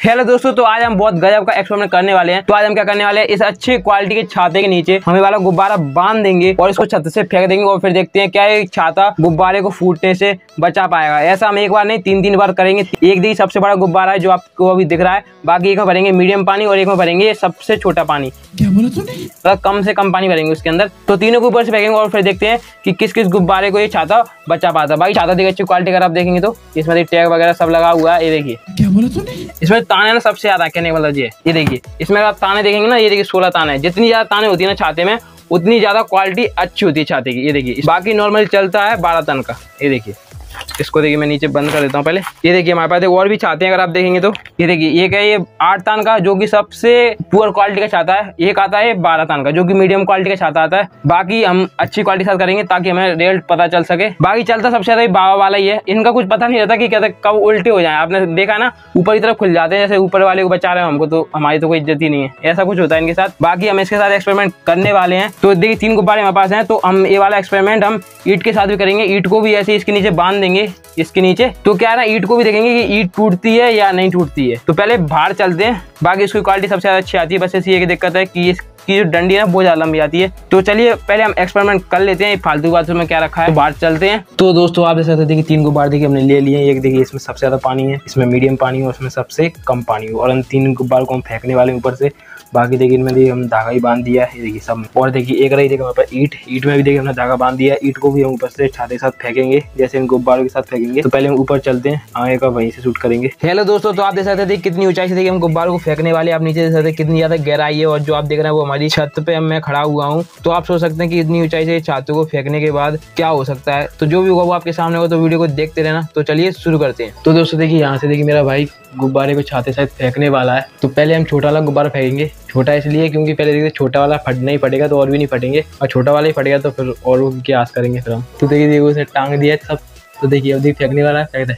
Hello दोस्तों, तो आज हम बहुत गजब का एक्सपेरिमेंट करने वाले हैं। तो आज हम क्या करने वाले हैं, इस अच्छी क्वालिटी के छाते के नीचे हमें वाला गुब्बारा बांध देंगे और इसको छत से फेंक देंगे और फिर देखते हैं क्या ये छाता गुब्बारे को फूटने से बचा पाएगा। ऐसा हम एक बार नहीं 3 बार करेंगे। एक देखिए सबसे बड़ा गुब्बारा है जो आपको अभी दिख रहा है, बाकी एक में भरेंगे मीडियम पानी और एक में भरेंगे सबसे छोटा पानी। क्या बोला तूने? कम से कम पानी भरेंगे उसके अंदर। तो तीनों के ऊपर से फेंकेंगे और फिर देखते हैं कि किस किस गुब्बारे को ये छाता बचा पाता है। बाकी छाता देखिए अच्छी क्वालिटी अगर आप देखेंगे तो इसमें टैग वगैरह सब लगा हुआ है। ये देखिए क्या बोला तूने? इसमें ताने ना सबसे ज्यादा कहने वाला ये देखिए इसमें अगर आप ताने देखेंगे ना, ये देखिए 16 ताने। जितनी ज्यादा ताने होती है ना छाते में उतनी ज्यादा क्वालिटी अच्छी होती है छाते की। ये देखिए बाकी नॉर्मल चलता है 12 टन का। ये देखिए इसको देखिए मैं नीचे बंद कर देता हूँ पहले। ये देखिए हमारे पास और भी छाते हैं अगर आप देखेंगे तो। ये देखिए एक है ये 8 टन का जो कि सबसे पुअर क्वालिटी का छाता है। एक आता है 12 टन का जो कि मीडियम क्वालिटी का छाता आता है। बाकी हम अच्छी क्वालिटी के साथ करेंगे ताकि हमें रेट पता चल सके। बाकी चलता सबसे ज्यादा बाबा वाला ही है। इनका कुछ पता नहीं रहता कि कहते कब उल्टे हो जाए। आपने देखा ना ऊपर की तरफ खुल जाते हैं, जैसे ऊपर वाले को बचा रहे हैं हमको, तो हमारी तो कोई इज्जत ही नहीं है। ऐसा कुछ होता है इनके साथ। बाकी हम इसके साथ एक्सपेरिमेंट करने वाले हैं। तो देखिए 3 गुब्बारे हमारे पास हैं, तो हम ये वाला एक्सपेरिमेंट हम ईंट के साथ भी करेंगे। ईंट को भी ऐसे इसके नीचे बांध देंगे, इसके नीचे। तो क्या है ना, ईंट को भी देखेंगे कि ईंट टूटती है या नहीं टूटती है। तो पहले बाहर चलते हैं। बाकी इसकी क्वालिटी सबसे ज्यादा अच्छी आती है, बस ऐसी एक दिक्कत है कि इसकी जो डंडी है ना बहुत ज्यादा लंबी आती है। तो चलिए पहले हम एक्सपेरिमेंट कर लेते हैं। फालतू बातों में क्या रखा है, तो बाहर चलते हैं। तो दोस्तों आप जैसे देखिए 3 गुब्बारे देखिए हमने ले लिए। एक देखिए इसमें सबसे ज्यादा पानी है, इसमें मीडियम पानी और इसमें सबसे कम पानी है। और हम 3 गुब्बारों को हम फेंकने वाले ऊपर से। बाकी देखिए इनमें देखिए हम धागा ही बांध दिया है। देखिए सब। और देखिए एक रही देखिए हमारे पास ईंट में भी देखिए हमने धागा बांध दिया है। ईंट को भी हम ऊपर से छाते के साथ फेंकेंगे, जैसे इन गुब्बारों के साथ फेंकेंगे। तो पहले हम ऊपर चलते हैं, आगे का वहीं से शूट करेंगे। हेलो दोस्तों, तो आप देख सकते थे कितनी ऊंचाई से देखिए हम गुब्बारों को फेंकने वाले। आप नीचे देख सकते कितनी ज्यादा गहराई है और जो आप देख रहे हैं वो हमारी छत पे मैं खड़ा हुआ हूँ। तो आप सोच सकते हैं कि इतनी ऊंचाई से छातों को फेंकने के बाद क्या हो सकता है। तो जो भी होगा वो आपके सामने होगा, तो वीडियो को देखते रहना। तो चलिए शुरू करते हैं। तो दोस्तों देखिए यहाँ से देखिए मेरा भाई गुब्बारे को छाते साथ फेंकने वाला है। तो पहले हम छोटा वाला गुब्बारा फेंकेंगे। छोटा इसलिए क्योंकि पहले देखिए छोटा वाला फटना ही फटेगा तो और भी नहीं फटेंगे, और छोटा वाला ही फटेगा तो फिर और की आस करेंगे फिर हम। तो देखिए उसे टांग दिया सब। तो देखिए अब देखिए फेंकने वाला है, फेंक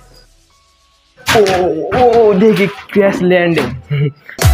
दे। ओ देखिए क्रैश लैंडिंग।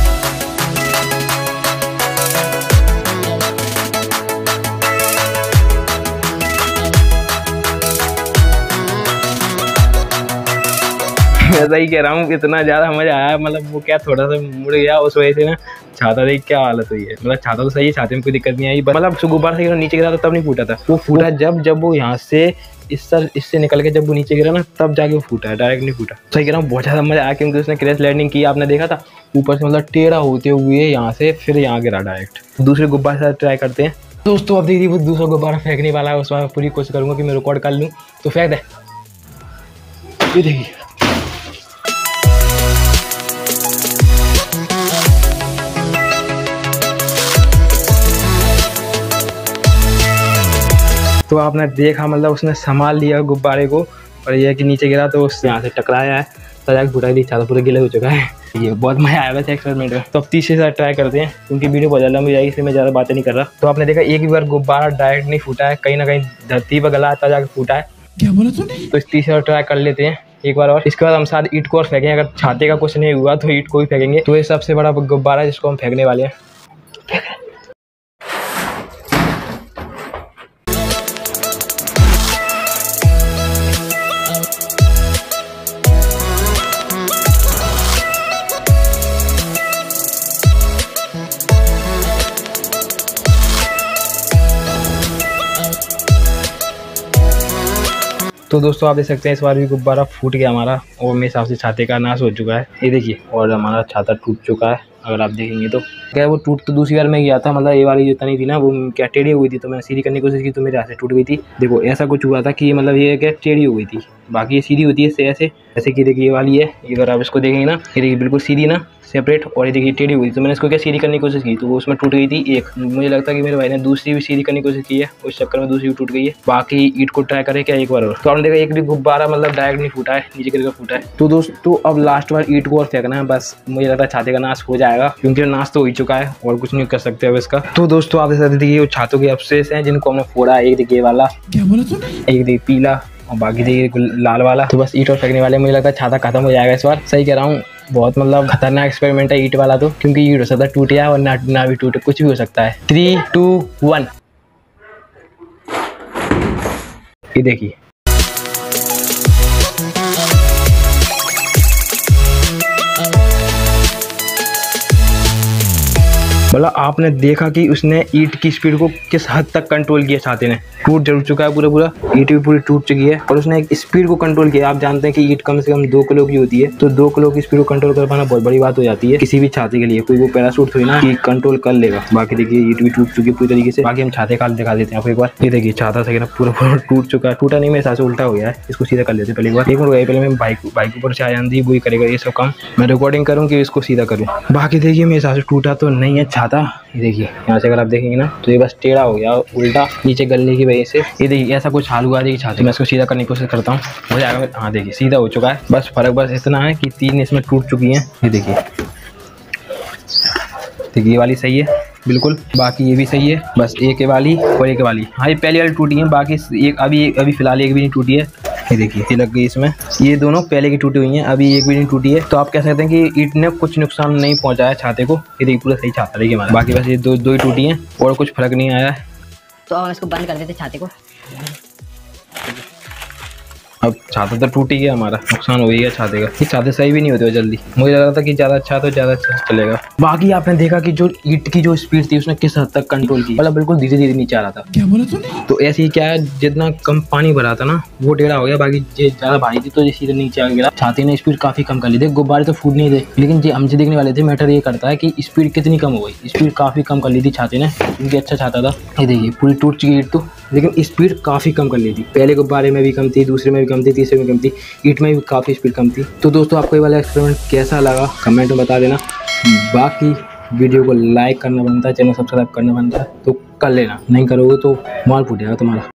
ऐसा ही कह रहा हूँ, इतना ज्यादा मजा आया। मतलब वो क्या थोड़ा सा मुड़ गया उस वजह से ना, छाता देख क्या हालत हुई है। मतलब छाता तो सही है, छाते में कोई दिक्कत नहीं आई। मतलब गुब्बारा से नीचे गिरा था तब नहीं फूटा था। वो फूटा जब वो यहाँ से इससे निकल के जब वो नीचे गिरा ना तब जाके वो फूटा है, डायरेक्ट नहीं फूटा। सही कह रहा हूँ, बहुत ज्यादा मजा आया क्योंकि उसने क्रैश लैंडिंग की। आपने देखा था ऊपर से मतलब टेढ़ा होते हुए यहाँ से फिर यहाँ गिरा डायरेक्ट। दूसरे गुब्बारे से ट्राई करते हैं दोस्तों। अब देखिए वो दूसरा गुब्बारा फेंकने वाला है, उसमें पूरी कोशिश करूंगा कि मैं रिकॉर्ड कर लूँ। तो फेंक दे। ये देखिए तो आपने देखा मतलब उसने संभाल लिया गुब्बारे को, और ये कि नीचे गिरा तो उससे यहाँ से टकराया है, सजा के फुटा दी, छाता पूरा गीला हो चुका है। ये बहुत मजा आया वैसे एक्सपेरिमेंट में। तो अब तीसरे साथ ट्राई करते हैं क्योंकि वीडियो बहुत लंबी जाएगी, इसलिए मैं ज़्यादा बातें नहीं कर रहा। तो आपने देखा एक ही बार गुब्बारा डायरेक्ट नहीं फूटा है, कहीं ना कहीं धरती पर गला आता जाकर फूटा है। क्या बोला तूने? तो इस तीसरे बार ट्राई कर लेते हैं एक बार और। इसके बाद हम साथ ईंट को और फेंकेंगे। अगर छाते का कुछ नहीं हुआ तो ईंट को भी फेंकेंगे। तो ये सबसे बड़ा गुब्बारा है जिसको हम फेंकने वाले हैं। तो दोस्तों आप देख सकते हैं इस बार भी गुब्बारा फूट गया हमारा, और मेरे हिसाब से छाते का नाश हो चुका है। ये देखिए और हमारा छाता टूट चुका है अगर आप देखेंगे तो। क्या वो टूट तो दूसरी बार में गया था, मतलब ये वाली जो तनी थी ना वो क्या टेढ़ी हुई थी, तो मैंने सीधी करने की कोशिश की तो मेरे हाथ से टूट गई थी। देखो ऐसा कुछ हुआ था कि मतलब ये क्या टेढ़ी हो गई थी, बाकी ये सीधी होती है ऐसे जैसे कि देखिए ये वाली है। अगर आप इसको देखेंगे ना, ये देखिए बिल्कुल सीधी ना सेपरेट, और ये देखिए टेढ़ी हुई थी। तो मैंने इसको क्या सीधी करने की कोशिश की तो वो उसमें टूट गई थी एक। मुझे लगता है कि मेरे भाई ने दूसरी भी सीधी करने की कोशिश की है, उस चक्कर में दूसरी भी टूट गई है। बाकी ईंट को ट्राई करें क्या एक बार और। तो आपने देखा एक भी गुब्बारा मतलब डायरेक्ट नहीं फूटा है, नीचे गिरकर फूटा है। तो दोस्तों अब लास्ट बार ईंट को और फेंकना है, बस मुझे लगता है छाते का नाश हो जाएगा क्योंकि नाश तो हो ही चुका है और कुछ नहीं कर सकते अब इसका। तो दोस्तों आप देखिए वो छातों के अवशेष हैं जिनको हमने फोड़ा है। एक देखिए वाला, क्या बोला तूने? एक देखिए पीला, और बाकी देखिए लाल वाला। तो बस ईंट और फेंकने वाले, मुझे लगता है छाता खत्म हो जाएगा इस बार। सही कह रहा हूँ, बहुत मतलब खतरनाक एक्सपेरिमेंट है ईंट वाला तो, क्योंकि ईंट हो सकता है टूट जाए और ना भी टूटे, कुछ भी हो सकता है। 3, 2, 1 ये देखिए। मतलब आपने देखा कि उसने ईंट की स्पीड को किस हद तक कंट्रोल किया छाते ने। टूट जरूर चुका है पूरा ईंट भी पूरी टूट चुकी है, और उसने एक स्पीड को कंट्रोल किया। आप जानते हैं कि ईंट कम से कम 2 किलो की होती है, तो 2 किलो की स्पीड को कंट्रोल कर पाना बहुत बड़ी बात हो जाती है किसी भी छाते के लिए। कोई वो पैराशूट थोड़ी ना कि कंट्रोल कर लेगा। बाकी देखिए ईंट भी टूट चुकी है पूरी तरीके से। बाकी हम छाते काल दिखा देते हैं आपको एक बार। ये देखिए छाता से पूरा टूट चुका है। टूटा नहीं, मेरे हिसाब से उल्टा हो गया है। इसको सीधा कर लेते पहले एक बार। एक मिनट पहले मैं बाइक ऊपर से आ जाती, वही करेगा ये सब काम। मैं रिकॉर्डिंग करूँ कि इसको सीधा करूँ। बाकी देखिए मेरे हिसाब से टूटा तो नहीं है छाता। ये देखिए यहाँ से अगर आप देखेंगे ना तो ये बस टेढ़ा हो गया उल्टा नीचे गलने की वजह से। ये देखिए ऐसा कुछ हाल हुआ है छाते। मैं इसको सीधा करने की कोशिश करता हूँ, हो जाएगा। हाँ देखिए सीधा हो चुका है। बस फर्क बस इतना है कि 3 इसमें टूट चुकी हैं। ये देखिए ये वाली सही है बिल्कुल, बाकी ये भी सही है। बस एक वाली और एक वाली, हाँ ये पहली वाली टूटी है, बाकी एक अभी फिलहाल एक भी नहीं टूटी है। ये देखिए ये लग गई इसमें। ये दोनों पहले की टूटी हुई हैं, अभी एक भी नहीं टूटी है। तो आप कह सकते हैं कि ईंट ने कुछ नुकसान नहीं पहुंचाया छाते को। ये देखिए पूरा सही छाता देखिए हमारा। बाकी बस ये दो ही टूटी हैं और कुछ फर्क नहीं आया है। तो हम इसको बंद कर देते छाते को। अब छाता तो टूट ही गया हमारा, नुकसान हो ही गया छाते का। ये छाते सही भी नहीं होते जल्दी। मुझे लग रहा था कि ज़्यादा अच्छा तो ज़्यादा अच्छा चलेगा। बाकी आपने देखा कि जो ईंट की जो स्पीड थी उसने किस हद तक कंट्रोल की, मतलब बिल्कुल धीरे धीरे नीचे आ रहा था। क्या बोला तूने? तो ऐसे ही क्या है, जितना कम पानी भरा था ना वो टेढ़ा हो गया। बाकी ये ज़्यादा भारी थी तो ये सीधे नीचे आ गया। छाते ने स्पीड काफ़ी कम कर ली थी। गुब्बारे तो फूट नहीं थे, लेकिन जो हम जो देखने वाले थे मैटर ये करता है कि स्पीड कितनी कम हो गई। स्पीड काफ़ी कम कर ली थी छाते ने, क्योंकि अच्छा छाता था। ये देखिए पूरी टूट चुकी ईंट तो, लेकिन स्पीड काफ़ी कम कर ली थी। पहले गुब्बारे में भी कम थी, दूसरे में भी कम थी, तीसरे में कम थी, ईंट में भी काफ़ी स्पीड कम थी। तो दोस्तों आपको ये वाला एक्सपेरिमेंट कैसा लगा कमेंट में बता देना। बाकी वीडियो को लाइक करना बनता है, चैनल सब्सक्राइब करना बनता है, तो कर लेना। नहीं करोगे तो माल फूट जाएगा तुम्हारा।